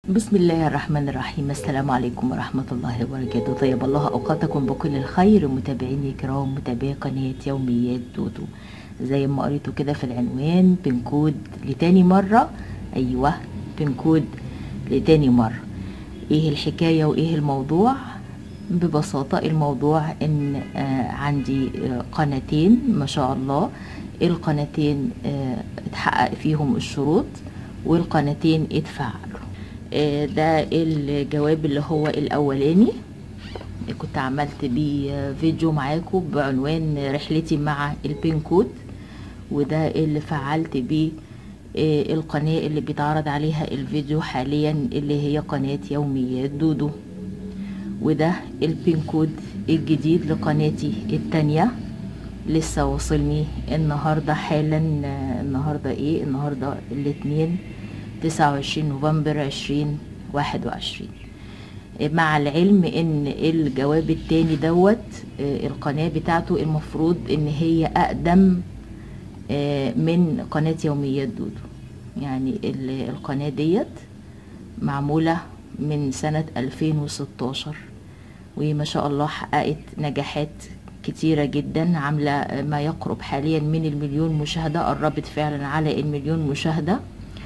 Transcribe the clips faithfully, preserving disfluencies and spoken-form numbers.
بسم الله الرحمن الرحيم. السلام عليكم ورحمة الله وبركاته. طيب الله أوقاتكم بكل الخير متابعيني الكرام، متابعي قناة يوميات دودو. زي ما قريتوا كده في العنوان، بنكود لتاني مرة. أيوة، بنكود لتاني مرة. ايه الحكاية وايه الموضوع؟ ببساطة الموضوع ان آه عندي آه قناتين ما شاء الله. القناتين آه اتحقق فيهم الشروط والقناتين اتفعلوا. ده الجواب اللي هو الاولاني، كنت عملت بيه فيديو معاكم بعنوان رحلتي مع البين كود، وده اللي فعلت بيه القناة اللي بيتعرض عليها الفيديو حاليا اللي هي قناة يوميات دودو. وده البين كود الجديد لقناتي التانية، لسه وصلني النهاردة حالا. النهاردة ايه؟ النهاردة الاثنين تسعة وعشرين نوفمبر عشرين واحد وعشرين. مع العلم ان الجواب التاني دوت القناة بتاعته المفروض ان هي اقدم من قناة يوميات دودو. يعني القناة ديت معمولة من سنة ألفين وستاشر، وما شاء الله حققت نجاحات كتيرة جدا، عاملة ما يقرب حاليا من المليون مشاهدة، قربت فعلا على المليون مشاهدة.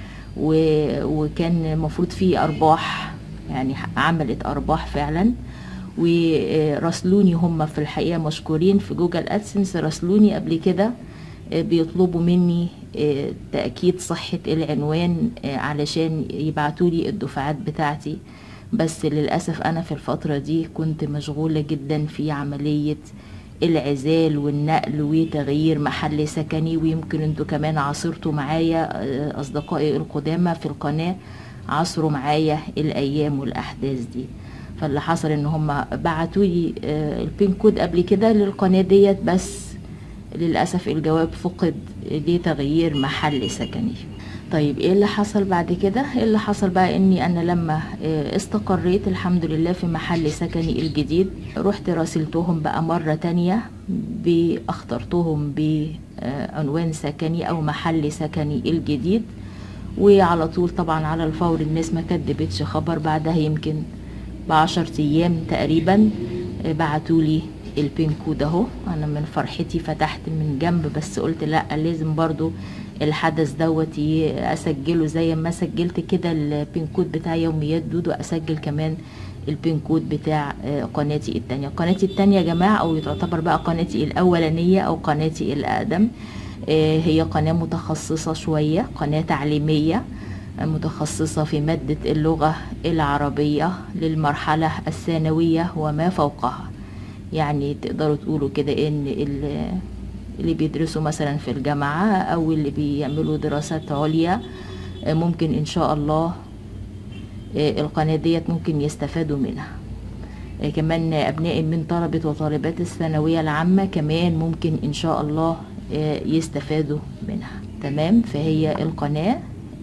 وكان المفروض فيه ارباح، يعني عملت ارباح فعلا. وراسلوني هم في الحقيقة مشكورين في جوجل ادسنس، راسلوني قبل كده بيطلبوا مني تأكيد صحة العنوان علشان يبعتولي الدفعات بتاعتي، بس للأسف أنا في الفترة دي كنت مشغولة جدا في عملية العزال والنقل وتغيير محل سكني. ويمكن انتوا كمان عاصرتوا معايا، اصدقائي القدامى في القناة عاصروا معايا الايام والاحداث دي. فاللي حصل ان هم بعتوا لي البين كود قبل كده للقناة ديت، بس للأسف الجواب فقد لتغيير محل سكني. طيب ايه اللي حصل بعد كده؟ اللي حصل بقى اني انا لما استقريت الحمد لله في محل سكني الجديد، رحت راسلتهم بقى مرة تانية، باخترتهم بعنوان سكني او محل سكني الجديد، وعلى طول طبعا على الفور الناس ما كدبتش خبر. بعدها يمكن بعشر ايام تقريبا بعتولي البين كود اهو. انا من فرحتي فتحت من جنب، بس قلت لا لازم برضو الحدث دوت اسجله زي ما سجلت كده البين كود بتاع يوميات دودو، اسجل كمان البين كود بتاع قناتي التانية. قناتي التانية يا جماعة، او تعتبر بقى قناتي الاولانية او قناتي الاقدم، هي قناة متخصصة شوية، قناة تعليمية متخصصة في مادة اللغة العربية للمرحلة الثانوية وما فوقها. يعني تقدروا تقولوا كده ان اللي بيدرسوا مثلا في الجامعة او اللي بيعملوا دراسات عليا ممكن ان شاء الله القناة ديت ممكن يستفادوا منها. كمان ابنائي من طلبة وطالبات الثانوية العامة كمان ممكن ان شاء الله يستفادوا منها. تمام. فهي القناة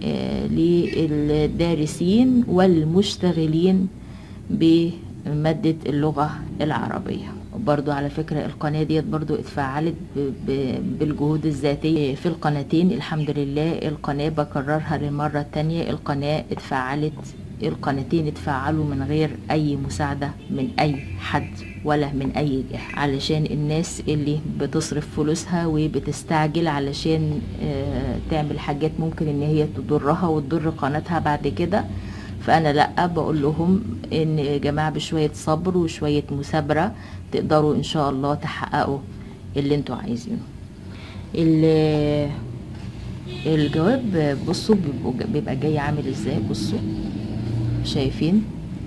للدارسين والمشتغلين بمادة اللغة العربية. برضو على فكرة القناة ديت برضو اتفعلت بالجهود الذاتية في القناتين الحمد لله. القناة بكررها للمرة التانية، القناة اتفعلت، القناتين اتفعلوا من غير اي مساعدة من اي حد ولا من اي جهة، علشان الناس اللي بتصرف فلوسها وبتستعجل علشان اه تعمل حاجات ممكن ان هي تضرها وتضر قناتها بعد كده. فانا لا، بقول لهم ان يا جماعه بشويه صبر وشويه مثابره تقدروا ان شاء الله تحققوا اللي انتوا عايزينه. الجواب بصوا بيبقى جاي عامل ازاي. بصوا شايفين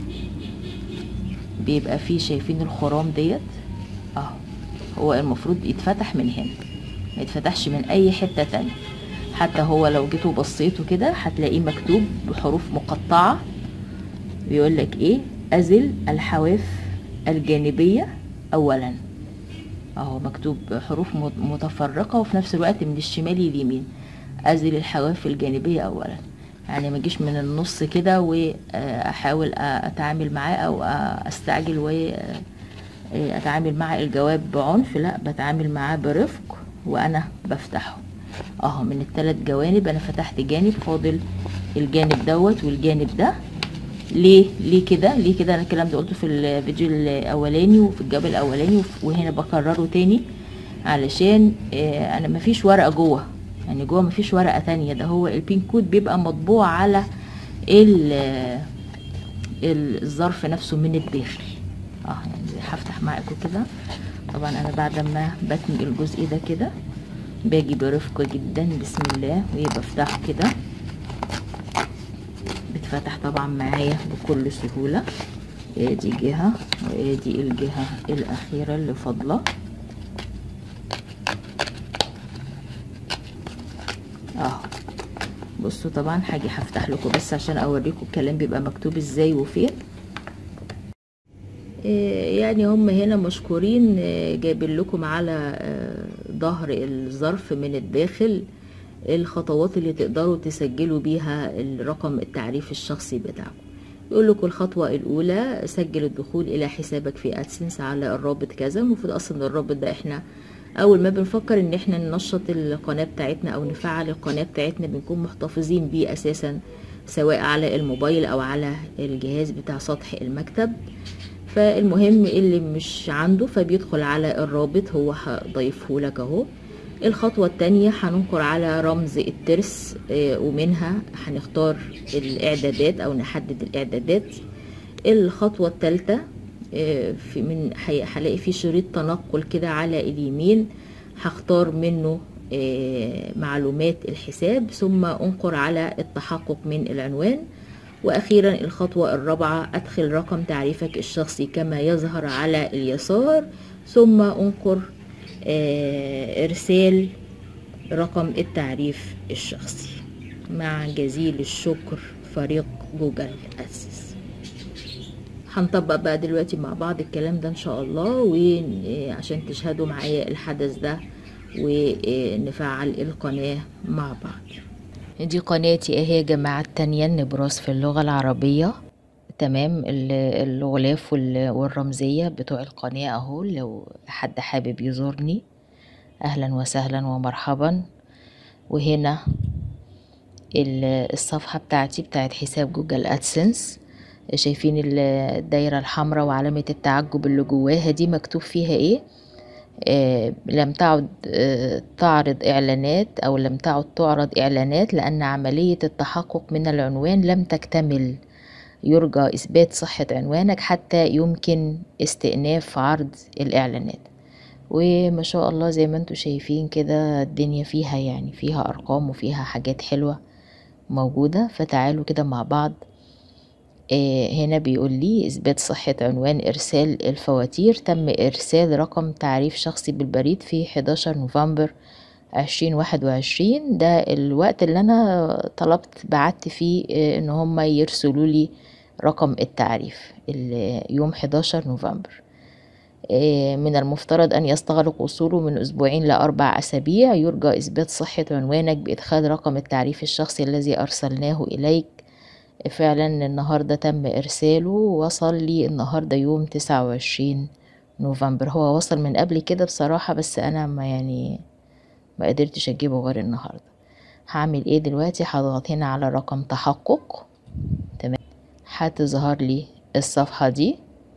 بيبقى فيه، شايفين الخرام ديت اهو، هو المفروض يتفتح من هنا، ما يتفتحش من اي حته تانية. حتى هو لو جيتوا بصيتوا كده هتلاقيه مكتوب بحروف مقطعة، بيقول لك ايه؟ ازل الحواف الجانبية اولا. اهو مكتوب حروف متفرقة وفي نفس الوقت من الشمال لليمين، ازل الحواف الجانبية اولا. يعني ما اجيش من النص كده واحاول اتعامل معاه او استعجل واتعامل مع الجواب بعنف، لا بتعامل معاه برفق وانا بفتحه. اهو من الثلاث جوانب انا فتحت جانب، فاضل الجانب دوت والجانب ده. ليه ليه كده ليه كده انا الكلام ده قلته في الفيديو الاولاني وفي الجواب الاولاني، وهنا بكرره تاني علشان اه انا مفيش ورقه جوه، يعني جوه مفيش ورقه تانية، ده هو البين كود بيبقى مطبوع على الظرف نفسه من الداخل. اه يعني هفتح معاكم كده. طبعا انا بعد ما بتني الجزء ده كده باجي برفق جدا بسم الله وبفتحه كده، بتفتح طبعا معايا بكل سهولة. ادي جهة وادي الجهة الاخيرة اللي فاضلة اهو. بصوا طبعا هاجي هفتح لكم بس عشان اوريكم الكلام بيبقى مكتوب ازاي وفين. يعني هم هنا مشكورين جايبين لكم على ظهر الظرف من الداخل الخطوات اللي تقدروا تسجلوا بيها الرقم التعريف الشخصي بتاعكم. يقول لكم الخطوة الأولى سجل الدخول إلى حسابك في أدسنس على الرابط كذا. المفروض أصلا الرابط ده احنا أول ما بنفكر إن احنا ننشط القناة بتاعتنا أو نفعل القناة بتاعتنا بنكون محتفظين بيه أساسا، سواء على الموبايل أو على الجهاز بتاع سطح المكتب. فالمهم اللي مش عنده فبيدخل على الرابط، هو هضيفه لك اهو. الخطوة التانية هننقر على رمز الترس ومنها هنختار الاعدادات او نحدد الاعدادات. الخطوة التالتة في من هلاقي في شريط تنقل كده على اليمين، هختار منه معلومات الحساب ثم انقر على التحقق من العنوان. واخيرا الخطوة الرابعة ادخل رقم تعريفك الشخصي كما يظهر على اليسار ثم انقر ارسال رقم التعريف الشخصي. مع جزيل الشكر فريق جوجل ادسنس. هنطبق بقى دلوقتي مع بعض الكلام ده ان شاء الله، وعشان تشهدوا معايا الحدث ده ونفعل القناة مع بعض. دي قناتي اهي يا جماعة التانية، النبراس في اللغة العربية. تمام، الغلاف والرمزية بتوع القناة اهو، لو حد حابب يزورني اهلا وسهلا ومرحبا. وهنا الصفحة بتاعتي بتاعت حساب جوجل ادسنس، شايفين الدايرة الحمراء وعلامة التعجب اللي جواها دي مكتوب فيها ايه؟ آه لم تعد آه تعرض إعلانات أو لم تعد تعرض إعلانات لأن عملية التحقق من العنوان لم تكتمل. يرجى إثبات صحة عنوانك حتى يمكن استئناف عرض الإعلانات. وما شاء الله زي ما انتوا شايفين كده الدنيا فيها يعني فيها أرقام وفيها حاجات حلوة موجودة. فتعالوا كده مع بعض. هنا بيقول لي إثبات صحة عنوان إرسال الفواتير. تم إرسال رقم تعريف شخصي بالبريد في حداشر نوفمبر عشرين واحد وعشرين. ده الوقت اللي أنا طلبت بعت فيه إن هم يرسلوا لي رقم التعريف يوم حداشر نوفمبر. من المفترض أن يستغرق وصوله من أسبوعين لأربع أسابيع. يرجى إثبات صحة عنوانك بإدخال رقم التعريف الشخصي الذي أرسلناه إليك. فعلا النهاردة تم إرساله، وصل لي النهاردة يوم تسعة وعشرين نوفمبر. هو وصل من قبل كده بصراحة بس أنا ما يعني ما قدرتش أجيبه غير النهاردة. هعمل إيه دلوقتي؟ هضغط هنا على رقم تحقق. تمام، هتظهر لي الصفحة دي.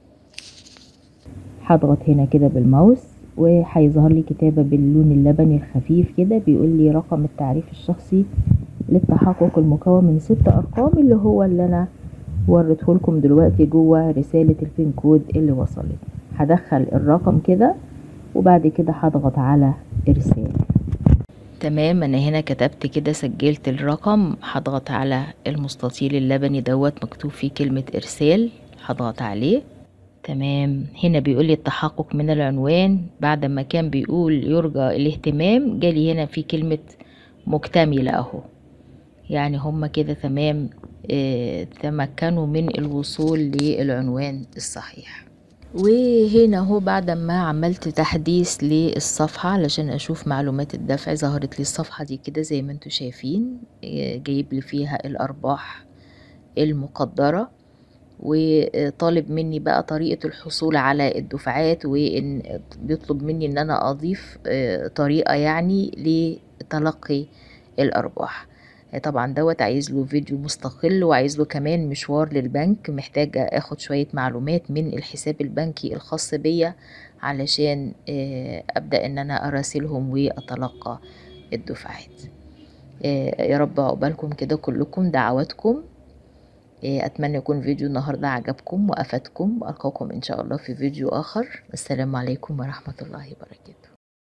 هضغط هنا كده بالماوس وهيظهر لي كتابة باللون اللبني الخفيف كده بيقول لي رقم التعريف الشخصي للتحقق المكون من ست ارقام، اللي هو اللي انا وريته لكم دلوقتي جوه رسالة البين كود اللي وصلت. هدخل الرقم كده وبعد كده هضغط على ارسال. تمام، انا هنا كتبت كده سجلت الرقم. هضغط على المستطيل اللبني دوت مكتوب فيه كلمة ارسال، هضغط عليه. تمام، هنا بيقول لي التحقق من العنوان. بعد ما كان بيقول يرجى الاهتمام جالي هنا في كلمة مكتملة اهو. يعني هما كده تمام اه تمكنوا من الوصول للعنوان الصحيح. وهنا هو بعد ما عملت تحديث للصفحة علشان اشوف معلومات الدفع، ظهرت لي الصفحة دي كده زي ما انتوا شايفين. اه جايب لي فيها الارباح المقدرة، وطالب مني بقى طريقة الحصول على الدفعات، وإن بيطلب مني ان انا اضيف اه طريقة يعني لتلقي الارباح. طبعا دوت عايز له فيديو مستقل، وعايز له كمان مشوار للبنك، محتاجة اخد شوية معلومات من الحساب البنكي الخاص بيا علشان ابدأ ان انا اراسلهم واتلقى الدفعات. يا رب عقبالكم كده كلكم، دعواتكم. اتمنى يكون فيديو النهاردة عجبكم وافادكم، القاكم ان شاء الله في فيديو اخر. السلام عليكم ورحمة الله وبركاته.